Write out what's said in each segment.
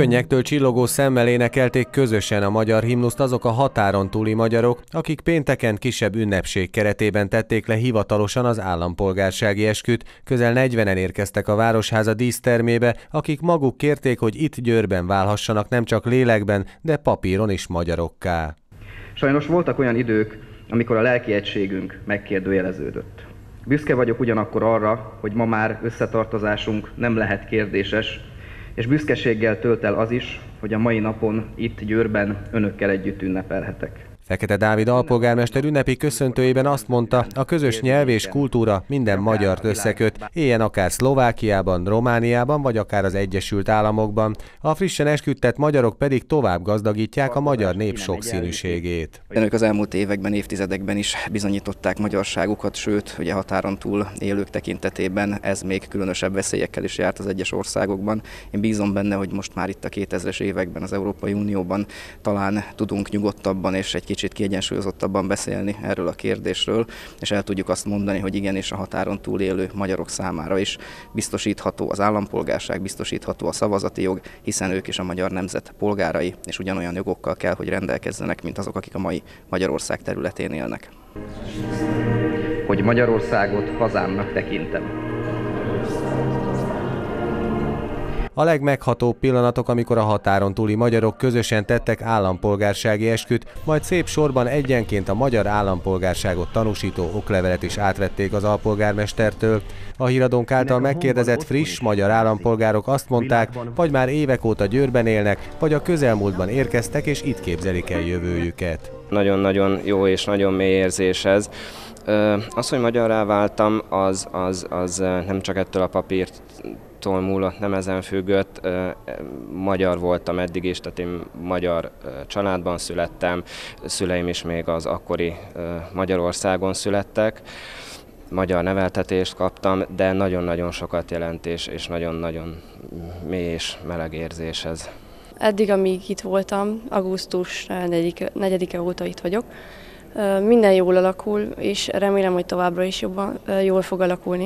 Könnyektől csillogó szemmel énekelték közösen a magyar himnuszt azok a határon túli magyarok, akik pénteken kisebb ünnepség keretében tették le hivatalosan az állampolgársági esküt. Közel 40-en érkeztek a Városháza dísztermébe, akik maguk kérték, hogy itt Győrben válhassanak nem csak lélekben, de papíron is magyarokká. Sajnos voltak olyan idők, amikor a lelki egységünk megkérdőjeleződött. Büszke vagyok ugyanakkor arra, hogy ma már összetartozásunk nem lehet kérdéses, és büszkeséggel tölt el az is, hogy a mai napon itt Győrben önökkel együtt ünnepelhetek. Fekete Dávid alpolgármester ünnepi köszöntőjében azt mondta, a közös nyelv és kultúra minden magyart összeköt, éljen akár Szlovákiában, Romániában vagy akár az Egyesült Államokban. A frissen esküdtett magyarok pedig tovább gazdagítják a magyar nép sokszínűségét. Önök az elmúlt években, évtizedekben is bizonyították magyarságukat, sőt, ugye határon túl élők tekintetében ez még különösebb veszélyekkel is járt az egyes országokban. Én bízom benne, hogy most már itt a 2000-es években az Európai Unióban talán tudunk nyugodtabban és egy kicsit kiegyensúlyozottabban beszélni erről a kérdésről, és el tudjuk azt mondani, hogy igenis a határon túl élő magyarok számára is biztosítható az állampolgárság, biztosítható a szavazati jog, hiszen ők is a magyar nemzet polgárai, és ugyanolyan jogokkal kell, hogy rendelkezzenek, mint azok, akik a mai Magyarország területén élnek. Hogy Magyarországot hazámnak tekintem. A legmeghatóbb pillanatok, amikor a határon túli magyarok közösen tettek állampolgársági esküt, majd szép sorban egyenként a magyar állampolgárságot tanúsító oklevelet is átvették az alpolgármestertől. A Híradónk által megkérdezett friss magyar állampolgárok azt mondták, vagy már évek óta Győrben élnek, vagy a közelmúltban érkeztek és itt képzelik el jövőjüket. Nagyon-nagyon jó és nagyon mély érzés ez. Az, hogy magyarrá váltam, az nem csak ettől a papírtól múlott, nem ezen függött. Magyar voltam eddig is, tehát én magyar családban születtem, szüleim is még az akkori Magyarországon születtek. Magyar neveltetést kaptam, de nagyon-nagyon sokat jelent és nagyon-nagyon mély és meleg érzés ez. Eddig, amíg itt voltam, augusztus 4-e óta itt vagyok, minden jól alakul, és remélem, hogy továbbra is jól fog alakulni.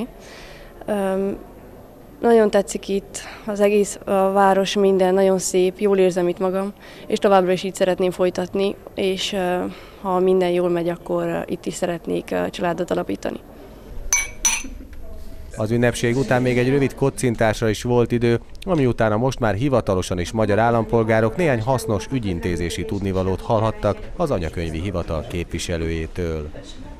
Nagyon tetszik itt, az egész a város, minden nagyon szép, jól érzem itt magam, és továbbra is így szeretném folytatni, és ha minden jól megy, akkor itt is szeretnék családot alapítani. Az ünnepség után még egy rövid kocintásra is volt idő, ami utána most már hivatalosan is magyar állampolgárok néhány hasznos ügyintézési tudnivalót hallhattak az anyakönyvi hivatal képviselőjétől.